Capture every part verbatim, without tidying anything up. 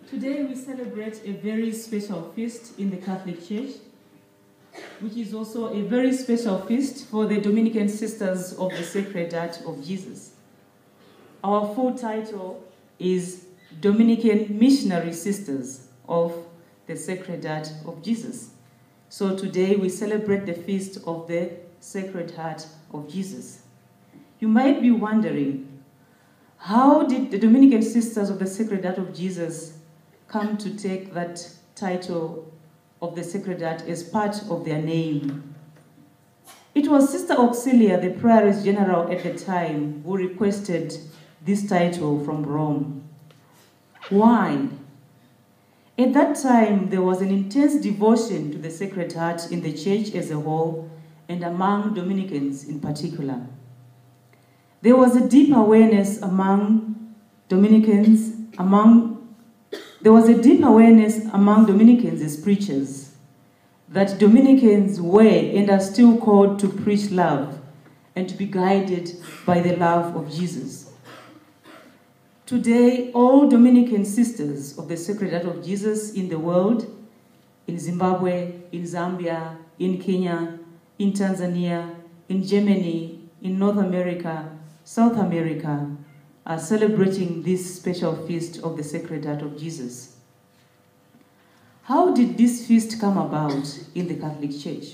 Today we celebrate a very special feast in the Catholic Church, which is also a very special feast for the Dominican Sisters of the Sacred Heart of Jesus. Our full title is Dominican Missionary Sisters of the Sacred Heart of Jesus. So today we celebrate the feast of the Sacred Heart of Jesus. You might be wondering, how did the Dominican Sisters of the Sacred Heart of Jesus come to take that title of the Sacred Heart as part of their name? It was Sister Auxilia, the Prioress General at the time, who requested this title from Rome. Why? At that time, there was an intense devotion to the Sacred Heart in the Church as a whole, and among Dominicans in particular. There was a deep awareness among Dominicans, among There was a deep awareness among Dominicans as preachers that Dominicans were and are still called to preach love and to be guided by the love of Jesus. Today, all Dominican sisters of the Sacred Heart of Jesus in the world, in Zimbabwe, in Zambia, in Kenya, in Tanzania, in Germany, in North America, South America, are celebrating this special feast of the Sacred Heart of Jesus. How did this feast come about in the Catholic Church?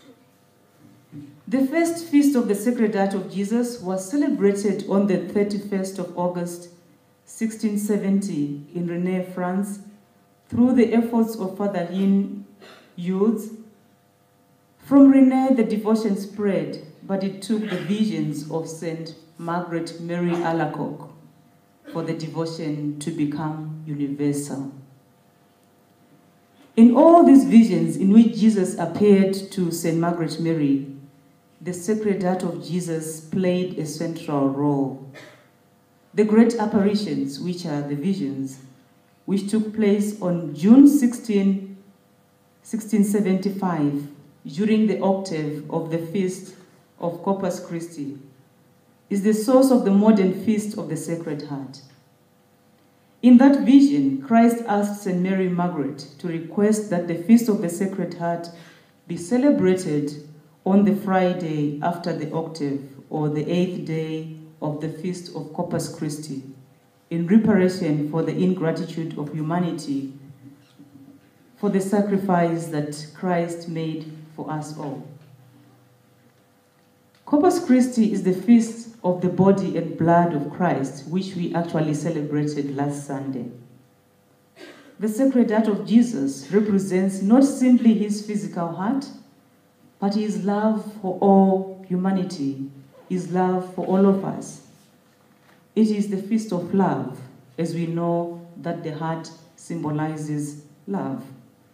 The first feast of the Sacred Heart of Jesus was celebrated on the thirty-first of August, sixteen seventy, in Rennes, France, through the efforts of Father Hinn Youths. From Rennes, the devotion spread, but it took the visions of Saint Margaret Mary Alacoque for the devotion to become universal. In all these visions in which Jesus appeared to Saint Margaret Mary, the Sacred Heart of Jesus played a central role. The great apparitions, which are the visions, which took place on June sixteenth, sixteen seventy-five, during the octave of the Feast of Corpus Christi, is the source of the modern Feast of the Sacred Heart. In that vision, Christ asked Saint Mary Margaret to request that the Feast of the Sacred Heart be celebrated on the Friday after the octave, or the eighth day of the Feast of Corpus Christi, in reparation for the ingratitude of humanity, for the sacrifice that Christ made for us all. Corpus Christi is the feast of the body and blood of Christ, which we actually celebrated last Sunday. The Sacred Heart of Jesus represents not simply his physical heart, but his love for all humanity, his love for all of us. It is the feast of love, as we know that the heart symbolizes love.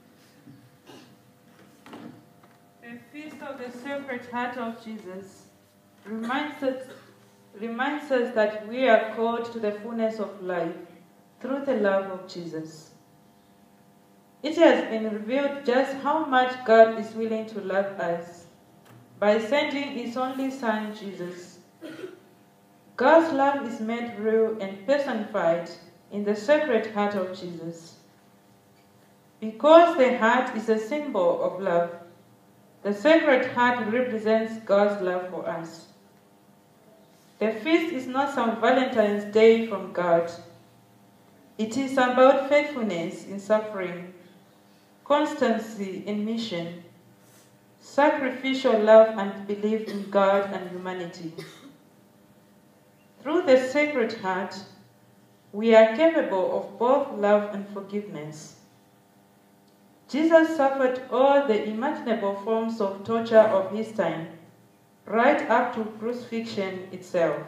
The Feast of the Sacred Heart of Jesus reminds us, reminds us that we are called to the fullness of life through the love of Jesus. It has been revealed just how much God is willing to love us by sending his only Son, Jesus. God's love is made real and personified in the Sacred Heart of Jesus. Because the heart is a symbol of love, the Sacred Heart represents God's love for us. The feast is not some Valentine's Day from God. It is about faithfulness in suffering, constancy in mission, sacrificial love and belief in God and humanity. Through the Sacred Heart, we are capable of both love and forgiveness. Jesus suffered all the imaginable forms of torture of his time, right up to crucifixion itself.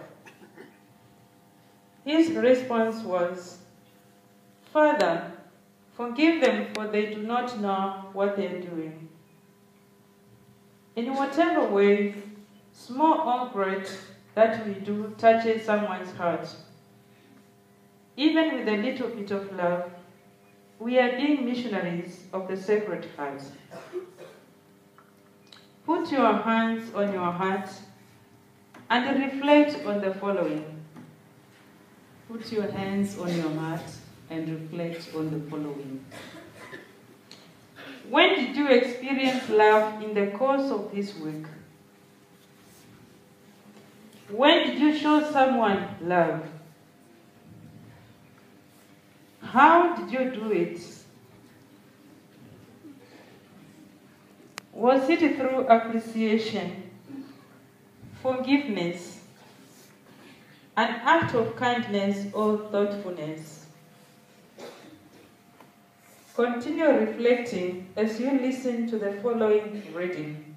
His response was, "Father, forgive them, for they do not know what they are doing." In whatever way, small or great, that we do touches someone's heart, even with a little bit of love, we are being missionaries of the Sacred Heart. Put your hands on your heart and reflect on the following. Put your hands on your heart and reflect on the following. When did you experience love in the course of this week? When did you show someone love? How did you do it? Was it through appreciation, forgiveness, an act of kindness or thoughtfulness? Continue reflecting as you listen to the following reading.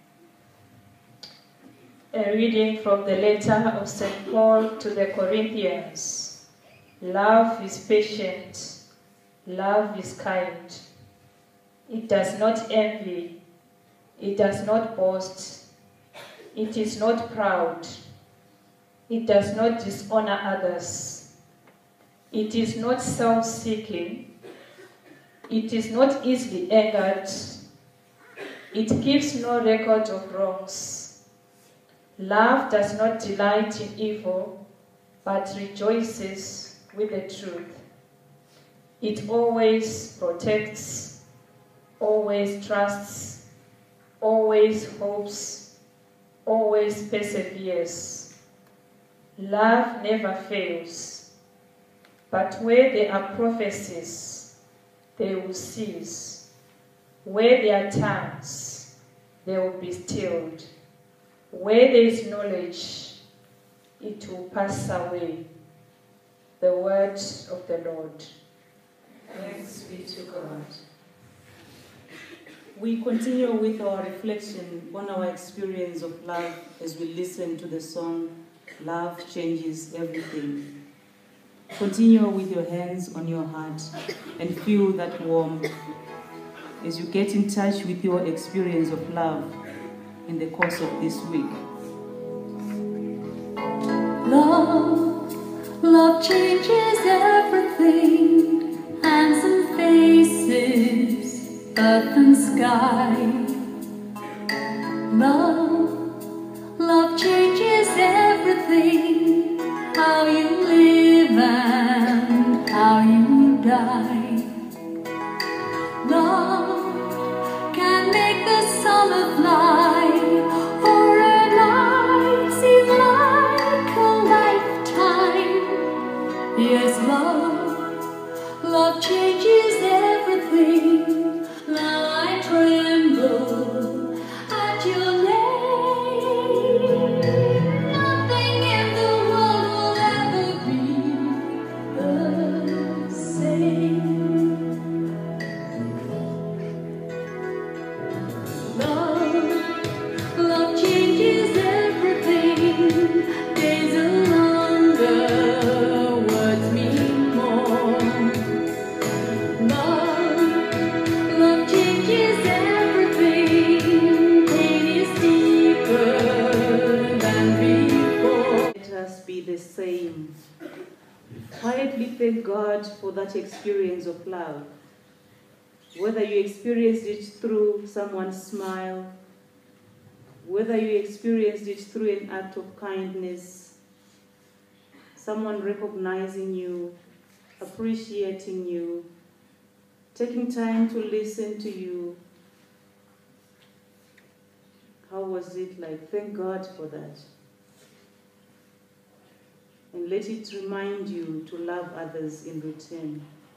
A reading from the letter of Saint Paul to the Corinthians. Love is patient. Love is kind. It does not envy. It does not boast. It is not proud. It does not dishonor others. It is not self-seeking. It is not easily angered. It keeps no record of wrongs. Love does not delight in evil, but rejoices with the truth. It always protects, always trusts, always hopes, always perseveres. Love never fails, but where there are prophecies, they will cease. Where there are tongues, they will be stilled. Where there is knowledge, it will pass away. The word of the Lord. Thanks be to God. We continue with our reflection on our experience of love as we listen to the song, Love Changes Everything. Continue with your hands on your heart and feel that warmth as you get in touch with your experience of love in the course of this week. Love, love changes everything, hands and faces, earth and sky. Love, love changes everything, how you live and how you die. Love can make the summer fly, or a night seem like a lifetime. Yes, love, love changes everything. Now I tremble at your name. Nothing in the world will ever be the same. Love, love changes everything. Days are longer, words mean more. Love, love changes everything. Pain is deeper than before. Let us be the same. Quietly thank God for that experience of love. Whether you experienced it through someone's smile, whether you experienced it through an act of kindness, someone recognizing you, appreciating you, taking time to listen to you. How was it like? Thank God for that. And let it remind you to love others in return.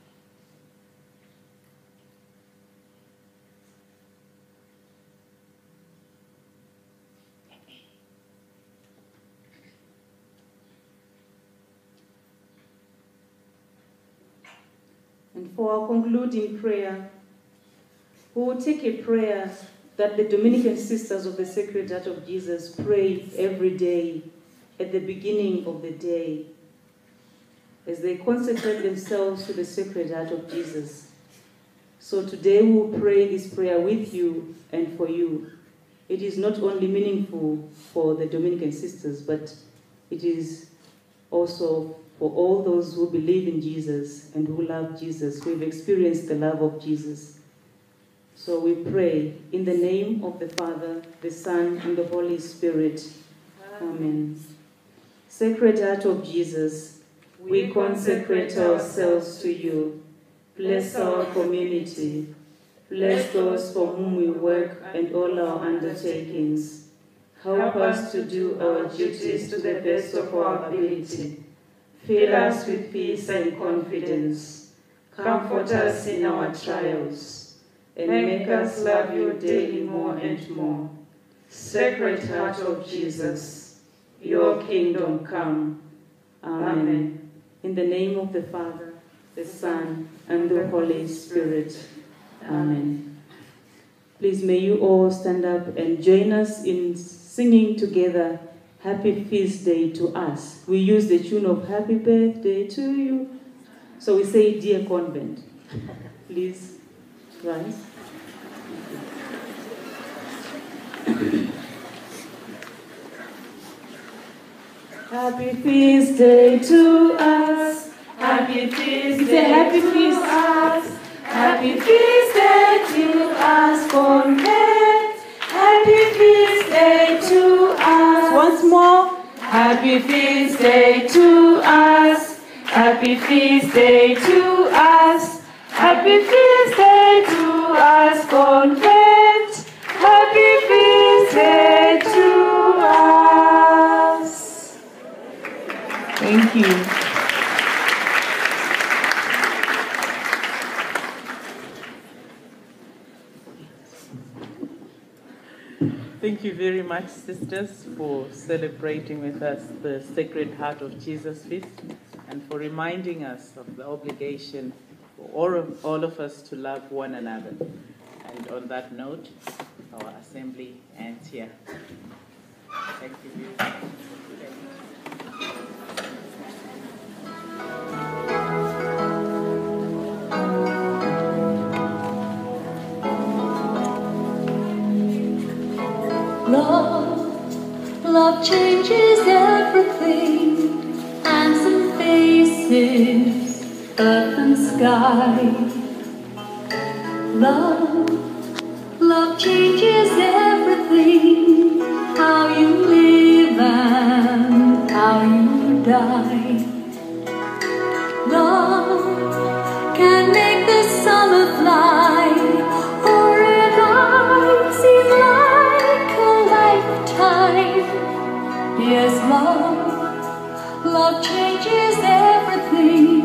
And for our concluding prayer, we will take a prayer that the Dominican sisters of the Sacred Heart of Jesus pray every day at the beginning of the day as they consecrate themselves to the Sacred Heart of Jesus. So today we will pray this prayer with you and for you. It is not only meaningful for the Dominican sisters, but it is also for all those who believe in Jesus and who love Jesus, who have experienced the love of Jesus. So we pray in the name of the Father, the Son, and the Holy Spirit. Amen. Sacred Heart of Jesus, we consecrate ourselves to you. Bless our community. Bless those for whom we work and all our undertakings. Help us to do our duties to the best of our ability. Fill us with peace and confidence. Comfort us in our trials, and make us love you daily more and more. Sacred Heart of Jesus, your kingdom come. Amen. In the name of the Father, the Son, and the Holy Spirit. Amen. Please may you all stand up and join us in singing together Happy Feast Day to Us. We use the tune of Happy Birthday to you. So we say, Dear Convent. Please rise. Happy Feast Day to us. Happy Feast Day. Say Happy Feast to us. Happy Feast Day to us, Convent. Happy Feast Day to us. Once more. Happy Feast Day to us. Happy Feast Day to us. Happy Feast Day to us, Convent. Happy Feast Day to us. Thank you. Thank you very much, sisters, for celebrating with us the Sacred Heart of Jesus Feast and for reminding us of the obligation for all of, all of us to love one another. And on that note, our assembly ends here. Thank you very much. Love, love changes everything, handsome faces, earth and sky. Love, love changes everything, how you live and how you die. Love can make the summer fly, or a night seem like a lifetime. Yes, love, love changes everything.